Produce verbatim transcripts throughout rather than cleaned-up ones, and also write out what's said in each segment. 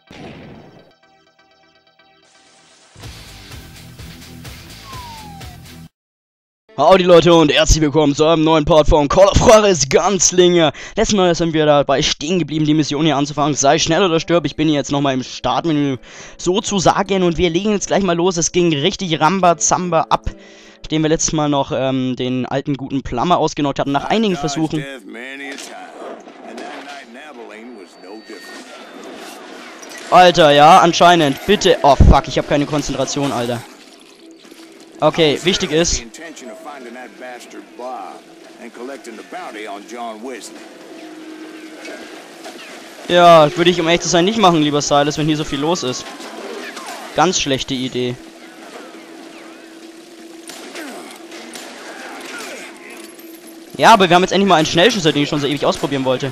Howdy Leute und herzlich willkommen zu einem neuen Part von Call of Juarez Gunslinger. Letztes Mal sind wir dabei stehen geblieben, die Mission hier anzufangen. Sei schnell oder stirb, ich bin hier jetzt nochmal im Startmenü sozusagen und wir legen jetzt gleich mal los. Es ging richtig Rambazamba ab, nachdem wir letztes Mal noch ähm, den alten guten Plummer ausgenockt hatten, nach einigen Versuchen. Alter, ja, anscheinend, bitte. Oh fuck, ich habe keine Konzentration, Alter. Okay, wichtig ist... Ja, würde ich um ehrlich zu sein nicht machen, lieber Silas, wenn hier so viel los ist. Ganz schlechte Idee. Ja, aber wir haben jetzt endlich mal einen Schnellschüsser, den ich schon so ewig ausprobieren wollte.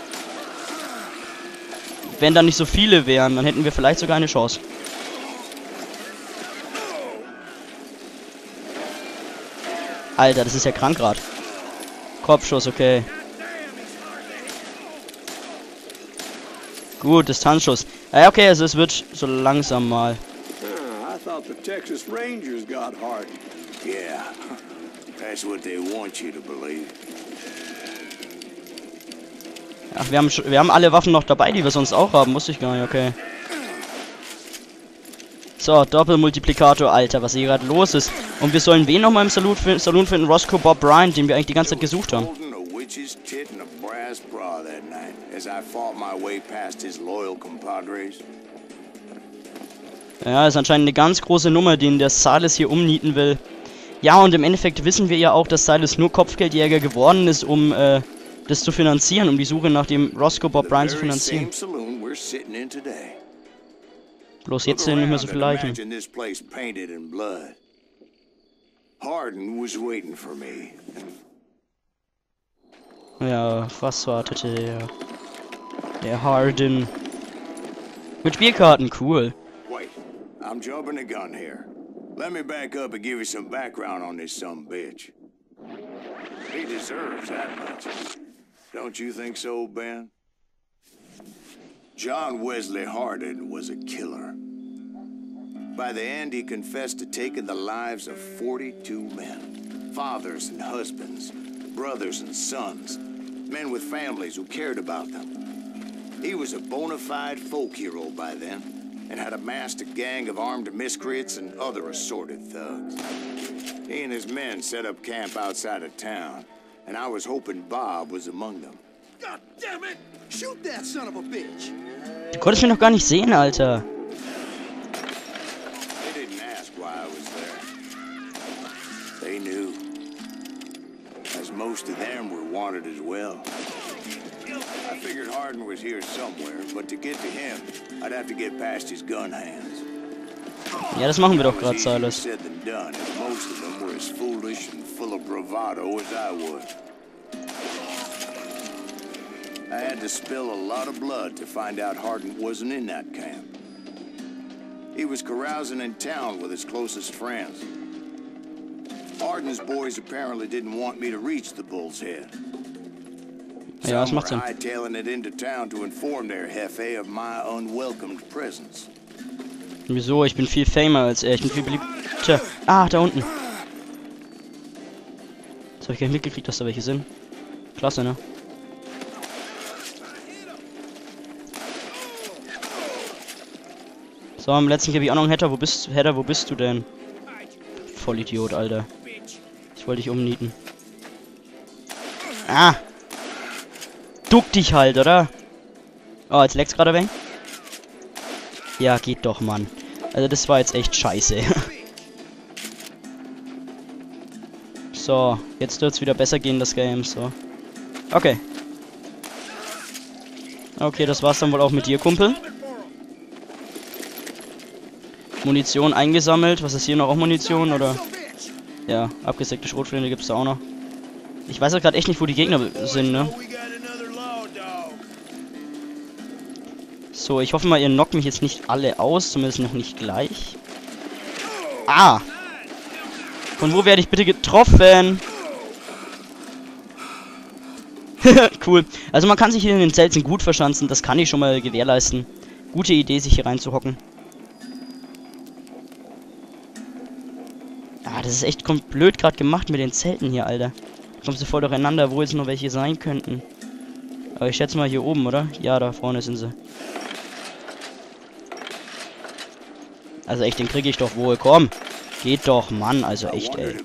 Wenn da nicht so viele wären, dann hätten wir vielleicht sogar eine Chance. Alter, das ist ja krank grad. Kopfschuss, okay. Gut, Distanzschuss. Ja, okay, also es wird so langsam mal. Ach, wir haben, wir haben alle Waffen noch dabei, die wir sonst auch haben. Wusste ich gar nicht, okay. So, Doppelmultiplikator, Alter, was hier gerade los ist. Und wir sollen wen nochmal im Saloon finden? Saloon finden? Roscoe Bob Bryant, den wir eigentlich die ganze Zeit gesucht haben. Ja, ist anscheinend eine ganz große Nummer, den der Silas hier umnieten will. Ja, und im Endeffekt wissen wir ja auch, dass Silas nur Kopfgeldjäger geworden ist, um äh, das zu finanzieren, um die Suche nach dem Roscoe Bob Bryant zu finanzieren. Bloß jetzt sind nicht mehr so viele Leichen. Ja, was wartete der? Der Harden. Mit Spielkarten, cool. Wait, I'm jumping the gun here. Let me back up and give you some background on this son bitch. He deserves that much. Don't you think so, Ben? John Wesley Harden was a killer. By the end, he confessed to taking the lives of forty-two men. Fathers and husbands, brothers and sons, men with families who cared about them. He was a bona fide folk hero by then, and had amassed a gang of armed miscreants and other assorted thugs. He and his men set up camp outside of town, and I was hoping Bob was among them. God damn it! Shoot that son of a bitch! Du konntest mich noch gar nicht sehen, Alter. They didn't ask why I was there. They knew. As most of them were wanted as well. I figured Harden was here somewhere, but to get to him, I'd have to get past his gun hands. Ja, das machen wir doch gerade, Silas. Said than done, and most of them were as foolish and full of bravado as I was. I had to spill a lot of blood to find out Harden wasn't in that camp. He was carousing in town with his closest friends. Harden's boys apparently didn't want me to reach the Bull's Head. Ja, das macht Sinn. Hightailing it into town to inform their Jefe of my unwelcomed presence. Wieso? Ich bin viel famer als er. Ich bin viel beliebter. Ah, da unten. Jetzt habe ich gar nicht mitgekriegt, dass da welche sind. Klasse, ne? So, am letzten gebe ich auch noch einen Header. Wo bist, Header, wo bist du denn? Vollidiot, Alter. Ich wollte dich umnieten. Ah! Duck dich halt, oder? Oh, jetzt leckt's gerade weg. Ja, geht doch, Mann. Also das war jetzt echt scheiße. So, jetzt wird's wieder besser gehen, das Game. So. Okay. Okay, das war's dann wohl auch mit dir, Kumpel. Munition eingesammelt. Was ist hier noch? Auch Munition, oder? Ja, abgesägte Schrotflinte gibt's da auch noch. Ich weiß ja gerade echt nicht, wo die Gegner sind, ne? So, ich hoffe mal, ihr knockt mich jetzt nicht alle aus, zumindest noch nicht gleich. Ah! Von wo werde ich bitte getroffen? Cool. Also man kann sich hier in den Zelten gut verschanzen, das kann ich schon mal gewährleisten. gute Idee, sich hier reinzuhocken. Ah, das ist echt blöd gerade gemacht mit den Zelten hier, Alter. Da kommst du voll durcheinander, wo jetzt noch welche sein könnten. Aber ich schätze mal hier oben, oder? Ja, da vorne sind sie. Also echt, den kriege ich doch wohl. Komm. Geht doch, Mann. Also echt, ey.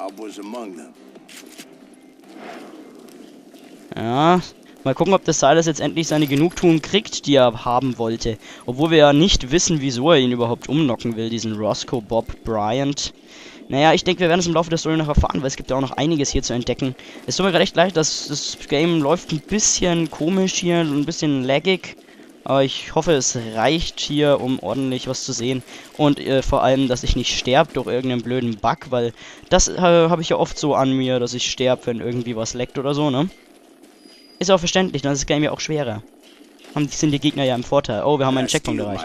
Ja. Mal gucken, ob das Silas jetzt endlich seine Genugtuung kriegt, die er haben wollte. Obwohl wir ja nicht wissen, wieso er ihn überhaupt umknocken will, diesen Roscoe Bob Bryant. Naja, ich denke, wir werden es im Laufe der Story noch erfahren, weil es gibt ja auch noch einiges hier zu entdecken. Es tut mir gerade echt leid, dass das Game läuft ein bisschen komisch hier, ein bisschen laggig. Aber ich hoffe, es reicht hier, um ordentlich was zu sehen. Und äh, vor allem, dass ich nicht sterbe durch irgendeinen blöden Bug, weil das äh, habe ich ja oft so an mir, dass ich sterbe, wenn irgendwie was leckt oder so, ne? Ist auch verständlich, dann ist das Game ja auch schwerer. Haben, sind die Gegner ja im Vorteil. Oh, wir haben einen Checkpoint erreicht.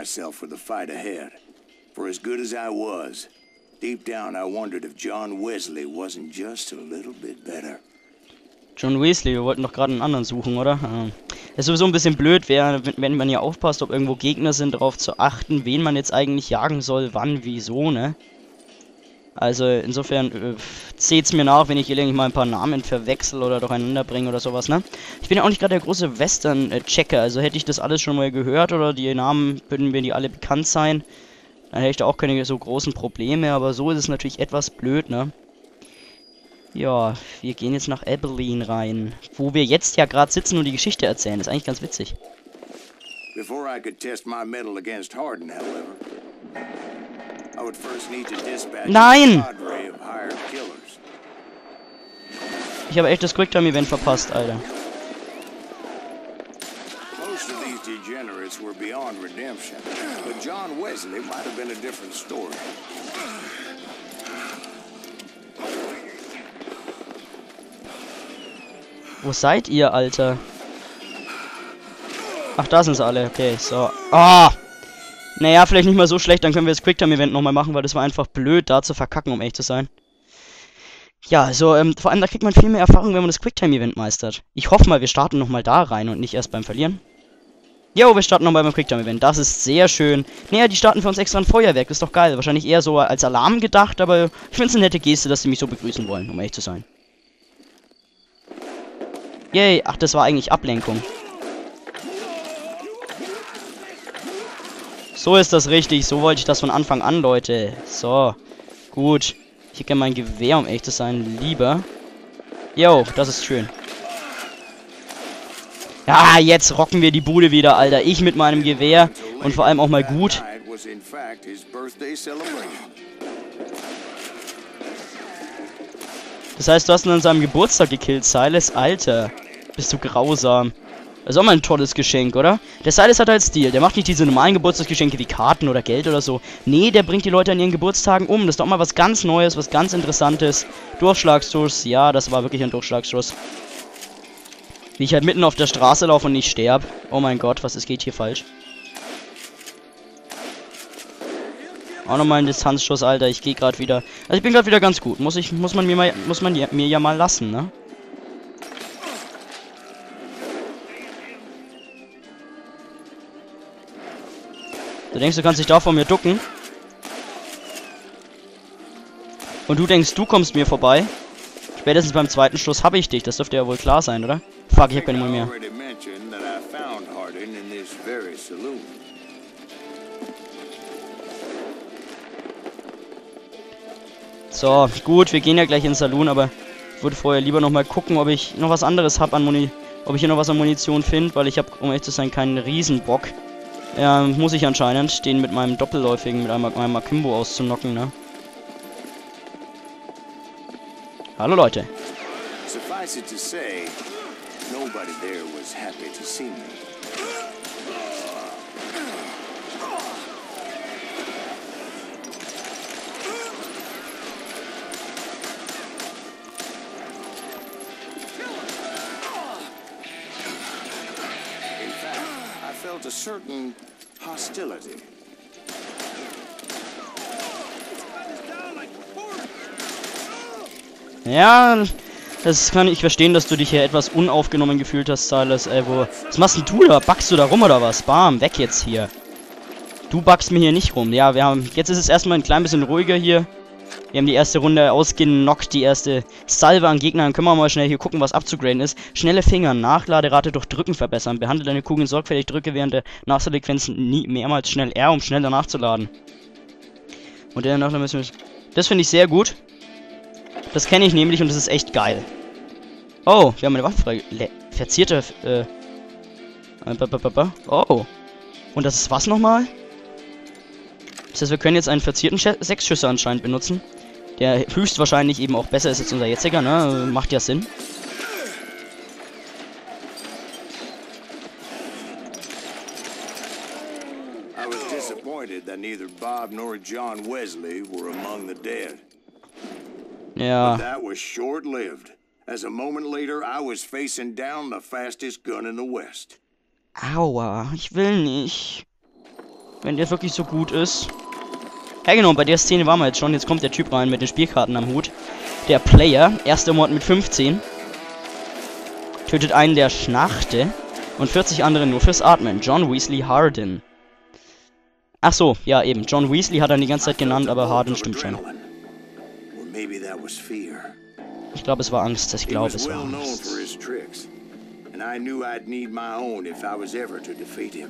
Deep down, I wondered if John Wesley wasn't just a little bit better. John Wesley, wir wollten doch gerade einen anderen suchen, oder? Ja. Ist sowieso ein bisschen blöd, wer, wenn man hier aufpasst, ob irgendwo Gegner sind, darauf zu achten, wen man jetzt eigentlich jagen soll, wann, wieso, ne? Also insofern äh, seht's mir nach, wenn ich hier mal ein paar Namen verwechsel oder durcheinander bringe oder sowas, ne? Ich bin ja auch nicht gerade der große Western-Checker, also hätte ich das alles schon mal gehört oder die Namen würden mir die alle bekannt sein, dann hätte ich da auch keine so großen Probleme, aber so ist es natürlich etwas blöd, ne? Ja, wir gehen jetzt nach Abilene rein, wo wir jetzt ja gerade sitzen und die Geschichte erzählen. Das ist eigentlich ganz witzig. Before I could test my mettle against Hardin, however, I would first need to dispatch Nein! a cadre of hired killers. Ich habe echt das Quicktime-Event verpasst, Alter. Most of these degenerates were beyond redemption, but John Wesley might have been a different story. Wo seid ihr, Alter? Ach, da sind sie alle. Okay, so. Ah! Naja, vielleicht nicht mal so schlecht. Dann können wir das Quicktime-Event nochmal machen, weil das war einfach blöd, da zu verkacken, um echt zu sein. Ja, so, ähm, vor allem da kriegt man viel mehr Erfahrung, wenn man das Quicktime-Event meistert. Ich hoffe mal, wir starten nochmal da rein und nicht erst beim Verlieren. Jo, wir starten nochmal beim Quicktime-Event. Das ist sehr schön. Naja, die starten für uns extra ein Feuerwerk. Das ist doch geil. Wahrscheinlich eher so als Alarm gedacht, aber ich finde es eine nette Geste, dass sie mich so begrüßen wollen, um echt zu sein. Yay, ach, das war eigentlich Ablenkung. So ist das richtig, so wollte ich das von Anfang an, Leute. So, gut. Ich hätte gerne mein Gewehr, um echt zu sein, lieber. Jo, das ist schön. Ja, jetzt rocken wir die Bude wieder, Alter. Ich mit meinem Gewehr und vor allem auch mal gut. Das heißt, du hast ihn an seinem Geburtstag gekillt, Silas. Alter, bist du grausam. Das ist auch mal ein tolles Geschenk, oder? Der Silas hat halt Stil. Der macht nicht diese normalen Geburtstagsgeschenke wie Karten oder Geld oder so. Nee, der bringt die Leute an ihren Geburtstagen um. Das ist doch mal was ganz Neues, was ganz Interessantes. Durchschlagsschuss. Ja, das war wirklich ein Durchschlagsschuss. Wie ich halt mitten auf der Straße laufe und nicht sterbe. Oh mein Gott, was ist, geht hier falsch? Auch nochmal ein Distanzschuss, Alter. Ich gehe gerade wieder. Also ich bin gerade wieder ganz gut. Muss ich, muss man mir mal, muss man mir ja mal lassen, ne? Du denkst, du kannst dich da vor mir ducken? Und du denkst, du kommst mir vorbei? Spätestens beim zweiten Schuss habe ich dich. Das dürfte ja wohl klar sein, oder? Fuck, ich habe keine Mund mehr. So, gut, wir gehen ja gleich in den Saloon, aber ich würde vorher lieber nochmal gucken, ob ich noch was anderes habe an Muni... Ob ich hier noch was an Munition finde, weil ich habe, um ehrlich zu sein, keinen Riesenbock. Ja, muss ich anscheinend, den mit meinem Doppelläufigen, mit einem, meinem Akimbo auszunocken, ne? Hallo, Leute. Suffice it to say, nobody there was happy to see me. In fact, I felt a certain hostility. Ja, das kann ich verstehen, dass du dich hier etwas unaufgenommen gefühlt hast, Silas. Ey, wo... Was machst denn du da? Backst du da rum oder was? Bam, weg jetzt hier. Du backst mir hier nicht rum. Ja, wir haben... Jetzt ist es erstmal ein klein bisschen ruhiger hier. Wir haben die erste Runde ausgenockt, die erste Salve an Gegnern. Können wir mal schnell hier gucken, was abzugraden ist. Schnelle Finger, Nachladerate durch Drücken verbessern. Behandle deine Kugeln sorgfältig, drücke während der Nachladesequenz nie mehrmals schnell R, um schneller nachzuladen. Und dann noch müssen wir... Das finde ich sehr gut. Das kenne ich nämlich und das ist echt geil. Oh, wir haben eine Waffe frei... Verzierte... Äh... Oh. Und das ist was nochmal? Das heißt, wir können jetzt einen verzierten Sechsschüsser anscheinend benutzen. Der höchstwahrscheinlich eben auch besser ist als unser jetziger, ne? Macht ja Sinn. I was disappointed that neither Bob nor John Wesley were among the dead. Ja. But that was short-lived. As a moment later, I was facing down the fastest gun in the West. Aua, ich will nicht. Wenn der wirklich so gut ist. Ja genau, bei der Szene waren wir jetzt schon. Jetzt kommt der Typ rein mit den Spielkarten am Hut. Der Player, erster Mord mit fünfzehn. Tötet einen der Schnachte. Und vierzig andere nur fürs Atmen. John Weasley Harden. Ach so, ja eben. John Weasley hat er die ganze Zeit genannt, aber Harden stimmt schon. Ich glaube, es war Angst. Ich glaube, es war Angst. And I knew I'd need my own if I was ever to defeat him.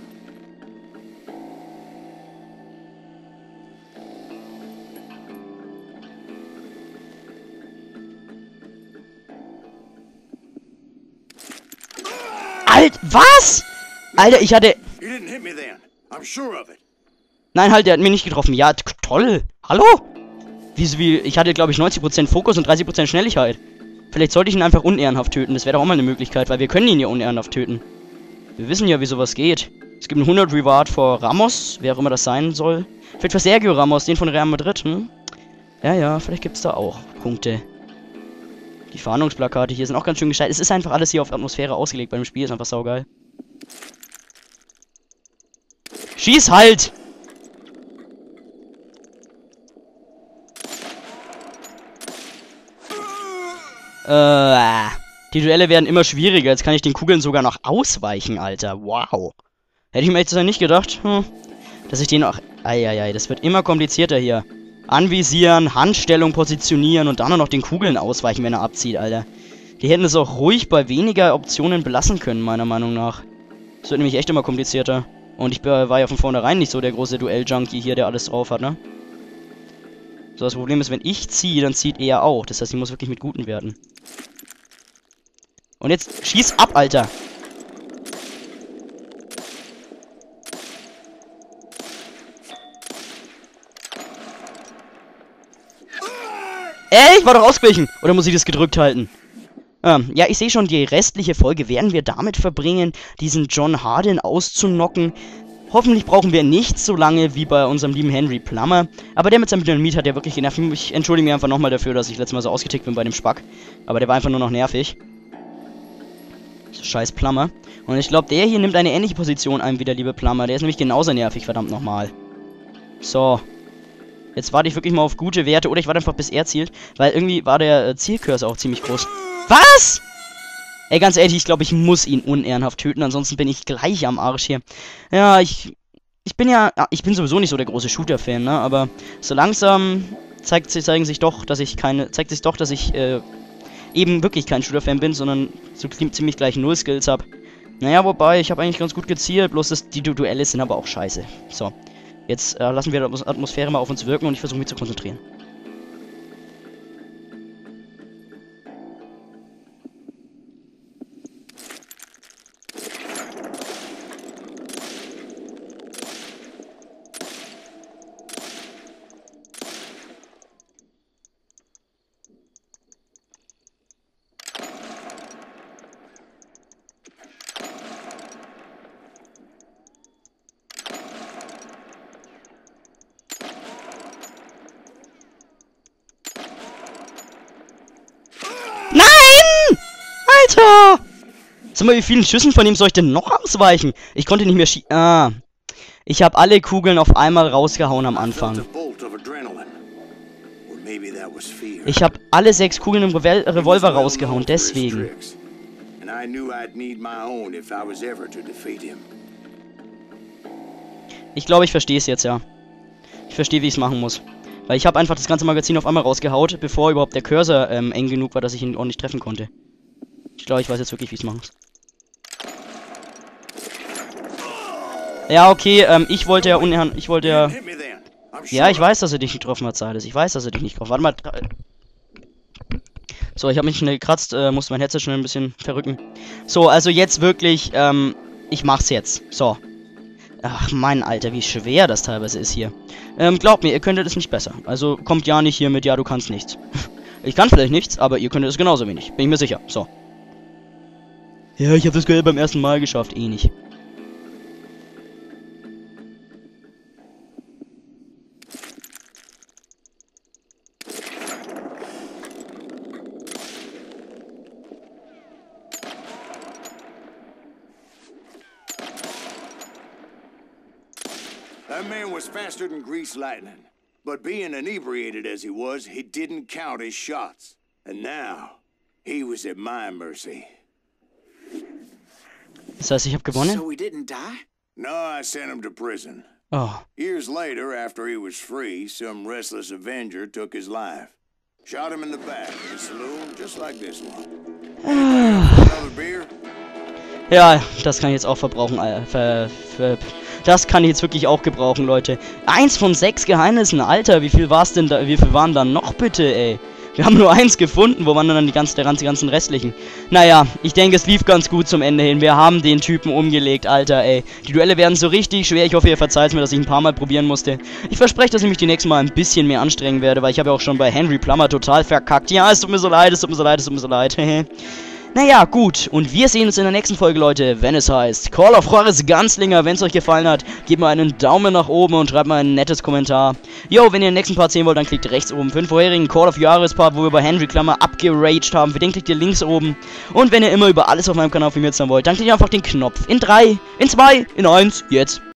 Alt, was? Alter, ich hatte... You didn't hit me then. I'm sure of it. Nein, halt, der hat mich nicht getroffen. Ja, toll. Hallo? Wie, wie, ich hatte, glaube ich, neunzig Prozent Fokus und dreißig Prozent Schnelligkeit. Vielleicht sollte ich ihn einfach unehrenhaft töten. Das wäre doch auch mal eine Möglichkeit, weil wir können ihn ja unehrenhaft töten. Wir wissen ja, wie sowas geht. Es gibt einen hundert Reward vor Ramos, wer auch immer das sein soll. Vielleicht für Sergio Ramos, den von Real Madrid, hm? Ja, ja, vielleicht gibt es da auch Punkte. Die Fahndungsplakate hier sind auch ganz schön gescheit. Es ist einfach alles hier auf Atmosphäre ausgelegt beim Spiel. Ist einfach saugeil. Schieß halt! Äh, die Duelle werden immer schwieriger. Jetzt kann ich den Kugeln sogar noch ausweichen, Alter. Wow. Hätte ich mir jetzt nicht gedacht, hm, dass ich den auch... Eieiei, das wird immer komplizierter hier. Anvisieren, Handstellung positionieren und dann noch den Kugeln ausweichen, wenn er abzieht, Alter. Die hätten es auch ruhig bei weniger Optionen belassen können, meiner Meinung nach. Das wird nämlich echt immer komplizierter. Und ich war ja von vornherein nicht so der große Duell-Junkie hier, der alles drauf hat, ne? So, das Problem ist, wenn ich ziehe, dann zieht er auch. Das heißt, ich muss wirklich mit guten werden. Und jetzt schieß ab, Alter! Ey, ich war doch ausgewichen! Oder muss ich das gedrückt halten? Ähm, ja, ich sehe schon, die restliche Folge werden wir damit verbringen, diesen John Harden auszunocken. Hoffentlich brauchen wir nicht so lange wie bei unserem lieben Henry Plummer. Aber der mit seinem Dynamit hat ja wirklich genervt. Ich entschuldige mich einfach nochmal dafür, dass ich letztes Mal so ausgetickt bin bei dem Spack. Aber der war einfach nur noch nervig. So, scheiß Plummer. Und ich glaube, der hier nimmt eine ähnliche Position ein wie der liebe Plummer. Der ist nämlich genauso nervig, verdammt nochmal. So. Jetzt warte ich wirklich mal auf gute Werte. Oder ich warte einfach, bis er zielt. Weil irgendwie war der äh, Zielcursor auch ziemlich groß. Was? Ey, ganz ehrlich, ich glaube, ich muss ihn unehrenhaft töten, ansonsten bin ich gleich am Arsch hier. Ja, ich... Ich bin ja... Ich bin sowieso nicht so der große Shooter-Fan, ne? Aber so langsam zeigt, zeigen sich doch, dass ich keine... Zeigt sich doch, dass ich, äh... eben wirklich kein Shooter-Fan bin, sondern so ziemlich gleich null Skills habe. Naja, wobei, ich habe eigentlich ganz gut gezielt, bloß das, die du Duelle sind aber auch scheiße. So. Jetzt äh, lassen wir die Atmosphäre mal auf uns wirken und ich versuche mich zu konzentrieren. Alter! Sag mal, wie vielen Schüssen von ihm soll ich denn noch ausweichen? Ich konnte nicht mehr schießen. Ah. Ich habe alle Kugeln auf einmal rausgehauen am Anfang. Ich habe alle sechs Kugeln im Revol Revolver rausgehauen, deswegen. Ich glaube, ich verstehe es jetzt, ja. Ich verstehe, wie ich es machen muss. Weil ich habe einfach das ganze Magazin auf einmal rausgehaut, bevor überhaupt der Cursor ähm, eng genug war, dass ich ihn ordentlich treffen konnte. Ich glaube, ich weiß jetzt wirklich, wie ich es machen muss. Ja, okay, ähm, ich wollte ja unher... Ich wollte ja... Ja, ich weiß, dass er dich nicht getroffen hat, Silas. Ich weiß, dass er dich nicht getroffen hat. Warte mal... So, ich habe mich schnell gekratzt, äh, musste mein Headset schnell ein bisschen verrücken. So, also jetzt wirklich, ähm, ich mach's jetzt. So. Ach, mein Alter, wie schwer das teilweise ist hier. Ähm, glaubt mir, ihr könntet es nicht besser. Also, kommt ja nicht hier mit, ja, du kannst nichts. Ich kann vielleicht nichts, aber ihr könntet es genauso wenig. Bin ich mir sicher. So. Ja, ich habe das Geld beim ersten Mal geschafft. Eh nicht. That man was faster than greased lightning. But being inebriated as he was, he didn't count his shots. And now, he was at my mercy. Das heißt, ich habe gewonnen? So he didn't die? No, I sent him to prison. Oh. Years later, after he was free, some restless Avenger took his life. Shot him in the back in a saloon just like this one. Another beer? Ja, das kann ich jetzt auch verbrauchen, Alter. Ver, ver, das kann ich jetzt wirklich auch gebrauchen, Leute. Eins von sechs Geheimnissen, Alter. Wie viel war's denn da? Wie viel waren da noch bitte, ey? Wir haben nur eins gefunden. Wo waren denn dann die ganzen, der ganzen, ganzen restlichen? Naja, ich denke, es lief ganz gut zum Ende hin. Wir haben den Typen umgelegt, Alter, ey. Die Duelle werden so richtig schwer. Ich hoffe, ihr verzeiht mir, dass ich ein paar Mal probieren musste. Ich verspreche, dass ich mich die nächsten Mal ein bisschen mehr anstrengen werde, weil ich habe ja auch schon bei Henry Plummer total verkackt. Ja, es tut mir so leid, es tut mir so leid, es tut mir so leid. Naja, gut. Und wir sehen uns in der nächsten Folge, Leute, wenn es heißt Call of Juarez Gunslinger. Wenn es euch gefallen hat, gebt mal einen Daumen nach oben und schreibt mal ein nettes Kommentar. Jo, wenn ihr den nächsten Part sehen wollt, dann klickt rechts oben für den vorherigen Call of Juarez Part, wo wir bei Henry Plummer abgeraged haben. Für den klickt ihr links oben. Und wenn ihr immer über alles auf meinem Kanal informiert sein wollt, dann klickt ihr einfach den Knopf. In drei, in zwei, in eins, jetzt.